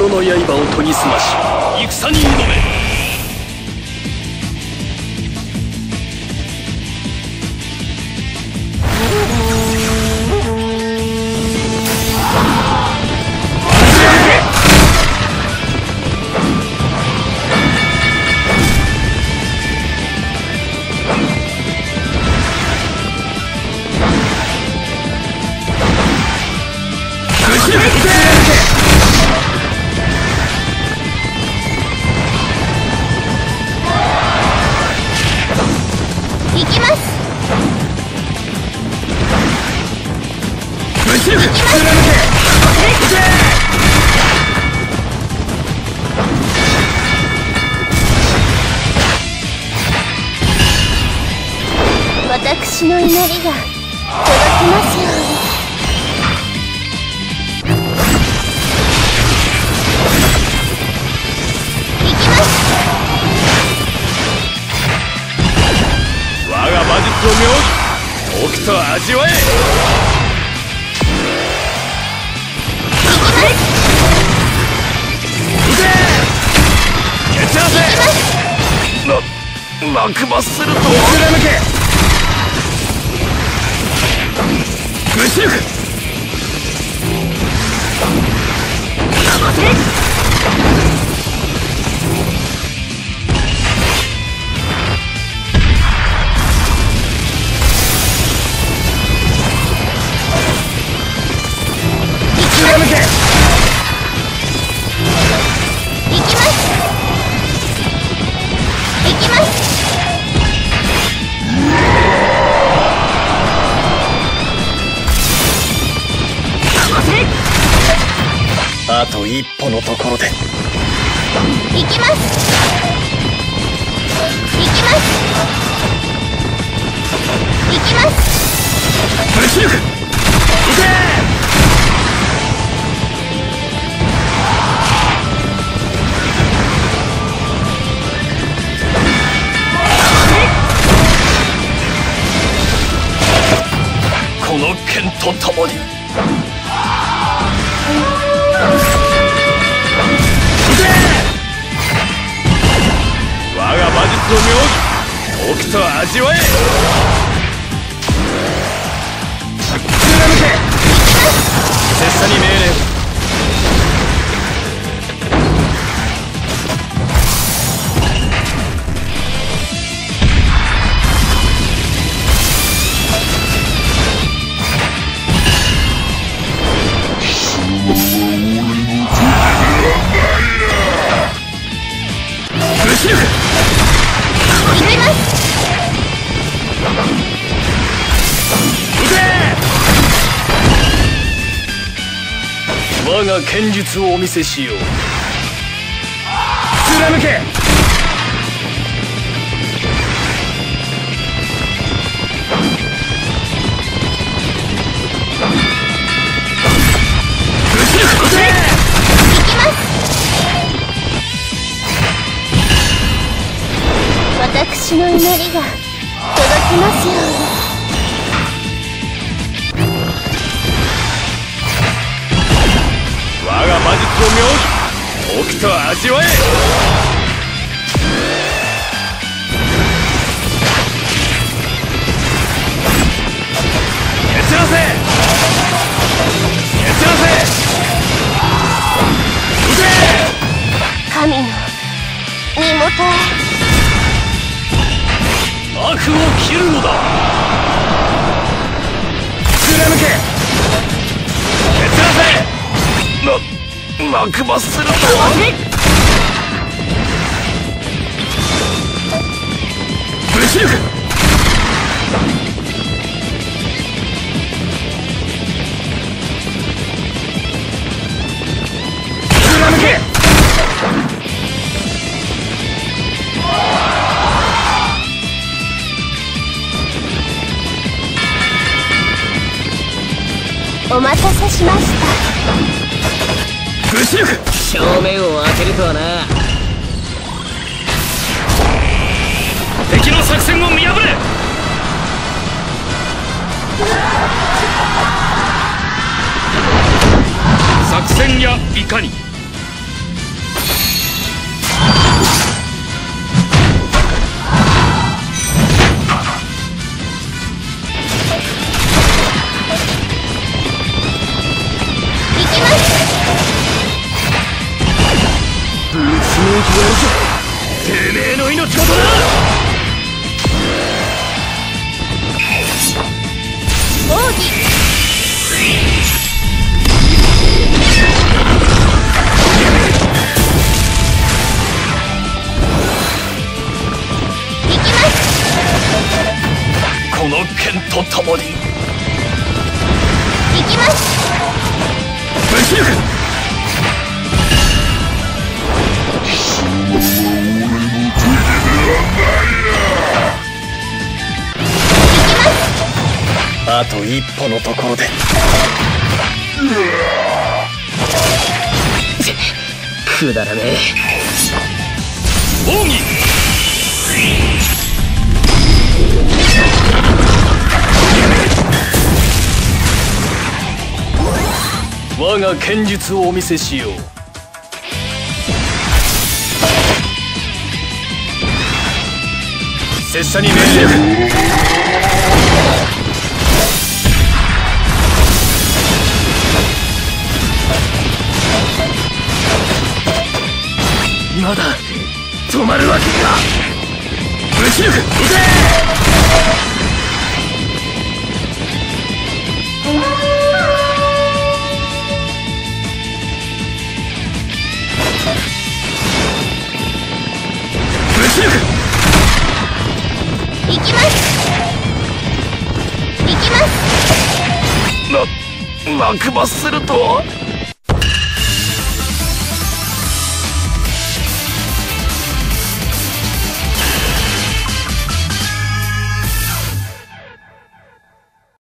心の刃を研ぎ澄まし戦に挑め。 私の祈りが届きますように。行きます。 我が魔術を妙義とくと味わえ。蹴散らせ。落馬すると貫け。無視力。かませ。貫け。 行きます。行きます。 あと一歩のところで。 行きます。行きます。行きます。 無視力。行け。この剣と共に。我が魔術を妙義とくと味わえ。貫け。拙者に命令。我が剣術をお見せしよう。貫け。 私の祈りが届きますように。 我が魔術を妙義とくと味わえ。蹴散らせ。蹴散らせ。撃て。 神の身元へ。 悪を切るのだ。貫け。蹴散らせ。落馬すると無視力。貫け。 お待たせしました。 無視力。 正面を当てるとはな。 敵の作戦を見破れ。作戦やいかに。 の仕事だ。 奥義行きます。 この剣と共に行きます。 無視力。あと一歩のところで。 くだらねえ。 奥義。我が剣術をお見せしよう。拙者に命令。まだ止まるわけか。無視力撃て。無視力。 行きます。行きます。 落馬するとは。